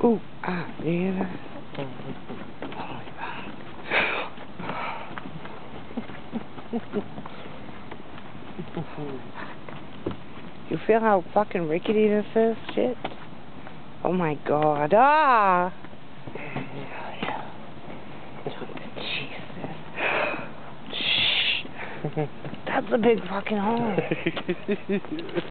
Ooh, ah, yeah. You feel how fucking rickety this is? Shit. Oh my god. Ah! Jesus. Shh. That's a big fucking hole.